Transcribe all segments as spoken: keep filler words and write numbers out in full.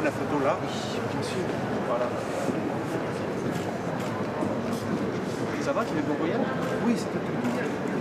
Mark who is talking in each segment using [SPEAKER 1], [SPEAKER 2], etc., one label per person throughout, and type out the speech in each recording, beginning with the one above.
[SPEAKER 1] prendre la photo là?
[SPEAKER 2] Oui, bien sûr.
[SPEAKER 1] Voilà. Ça va, tu es bon voyage?
[SPEAKER 2] Oui, c'était tout bien.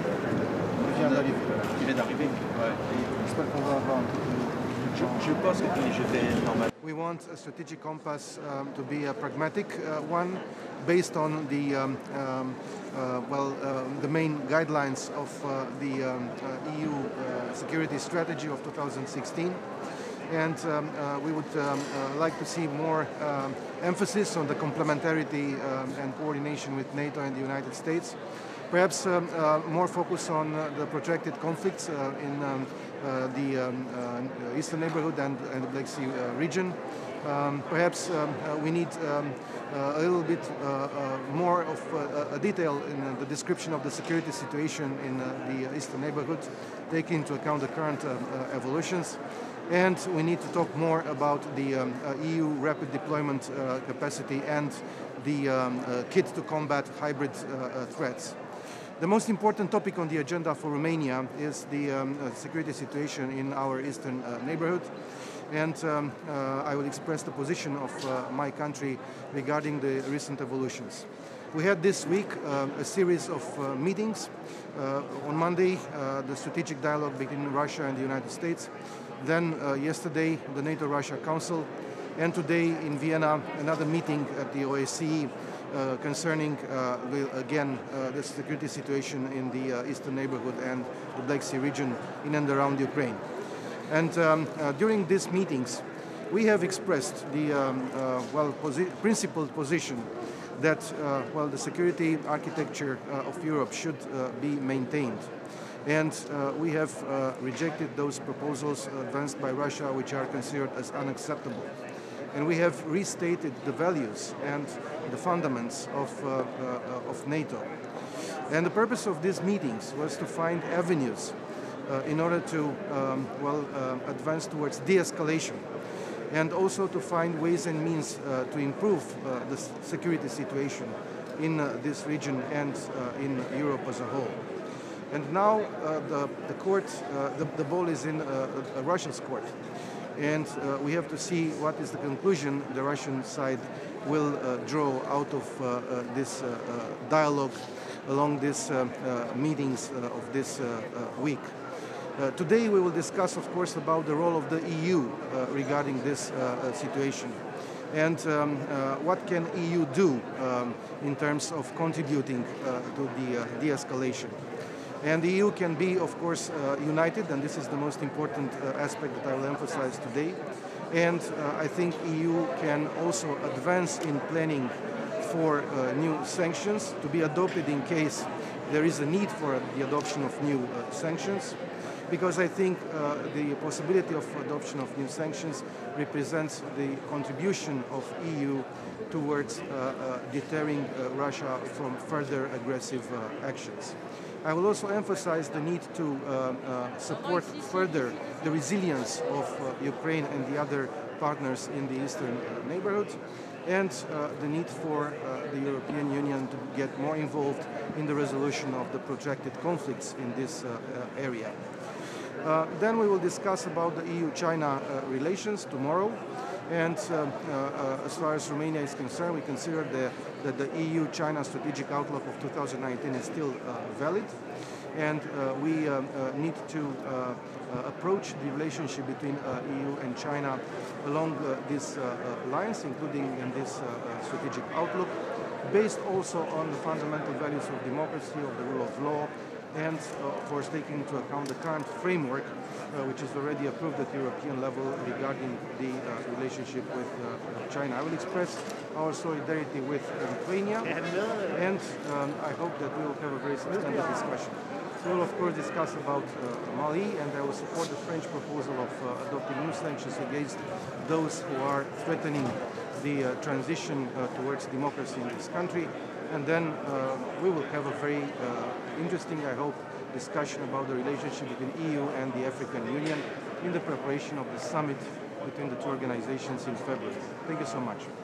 [SPEAKER 2] Je viens d'arriver.
[SPEAKER 1] Tu viens d'arriver? Ouais.
[SPEAKER 2] J'espère qu'on va avoir un peu de
[SPEAKER 1] Je,
[SPEAKER 2] temps.
[SPEAKER 1] je pense que je fais normal.
[SPEAKER 2] We want a strategic compass um, to be a pragmatic uh, one, based on the um, um, uh, well, uh, the main guidelines of uh, the um, uh, E U uh, security strategy of two thousand sixteen. And um, uh, we would um, uh, like to see more um, emphasis on the complementarity um, and coordination with NATO and the United States. Perhaps um, uh, more focus on uh, the protracted conflicts uh, in um, uh, the um, uh, eastern neighborhood and, and the Black Sea uh, region. Um, perhaps um, uh, we need um, uh, a little bit uh, uh, more of uh, a detail in uh, the description of the security situation in uh, the eastern neighborhood, taking into account the current uh, uh, evolutions. And we need to talk more about the um, uh, E U rapid deployment uh, capacity and the um, uh, kit to combat hybrid uh, uh, threats. The most important topic on the agenda for Romania is the um, uh, security situation in our eastern uh, neighborhood. And um, uh, I will express the position of uh, my country regarding the recent evolutions. We had this week uh, a series of uh, meetings. Uh, on Monday, uh, the strategic dialogue between Russia and the United States. Then uh, yesterday, the NATO-Russia Council. And today in Vienna, another meeting at the O S C E uh, concerning, uh, the, again, uh, the security situation in the uh, eastern neighborhood and the Black Sea region in and around Ukraine. And um, uh, during these meetings, we have expressed the um, uh, well posi principled position that uh, well the security architecture uh, of Europe should uh, be maintained, and uh, we have uh, rejected those proposals advanced by Russia, which are considered as unacceptable. And we have restated the values and the fundaments of, uh, uh, of NATO. And the purpose of these meetings was to find avenues uh, in order to um, well uh, advance towards de-escalation, and also to find ways and means uh, to improve uh, the security situation in uh, this region and uh, in Europe as a whole. And now uh, the, the court, uh, the, the ball is in uh, a Russia's court. And uh, we have to see what is the conclusion the Russian side will uh, draw out of uh, uh, this uh, uh, dialogue along these uh, uh, meetings uh, of this uh, uh, week. Uh, today we will discuss, of course, about the role of the E U uh, regarding this uh, uh, situation, and um, uh, what can E U do um, in terms of contributing uh, to the uh, de-escalation. And the E U can be, of course, uh, united, and this is the most important uh, aspect that I will emphasize today. And uh, I think E U can also advance in planning for uh, new sanctions to be adopted in case there is a need for the adoption of new uh, sanctions. Because I think uh, the possibility of adoption of new sanctions represents the contribution of E U towards uh, uh, deterring uh, Russia from further aggressive uh, actions. I will also emphasize the need to uh, uh, support further the resilience of uh, Ukraine and the other partners in the eastern uh, neighborhood, and uh, the need for uh, the European Union to get more involved in the resolution of the protracted conflicts in this uh, uh, area. Uh, then we will discuss about the E U China uh, relations tomorrow. And uh, uh, as far as Romania is concerned, we consider the, that the E U China strategic outlook of two thousand nineteen is still uh, valid. And uh, we uh, uh, need to uh, uh, approach the relationship between uh, E U and China along uh, these uh, uh, lines, including in this uh, uh, strategic outlook, based also on the fundamental values of democracy, of the rule of law, and uh, of course taking into account the current framework uh, which is already approved at European level regarding the uh, relationship with uh, China. I will express our solidarity with uh, Lithuania, and um, I hope that we will have a very substantive discussion. We will of course discuss about uh, Mali, and I will support the French proposal of uh, adopting new sanctions against those who are threatening the uh, transition uh, towards democracy in this country. And then uh, we will have a very uh, interesting, I hope, discussion about the relationship between E U and the African Union in the preparation of the summit between the two organizations in February. Thank you so much.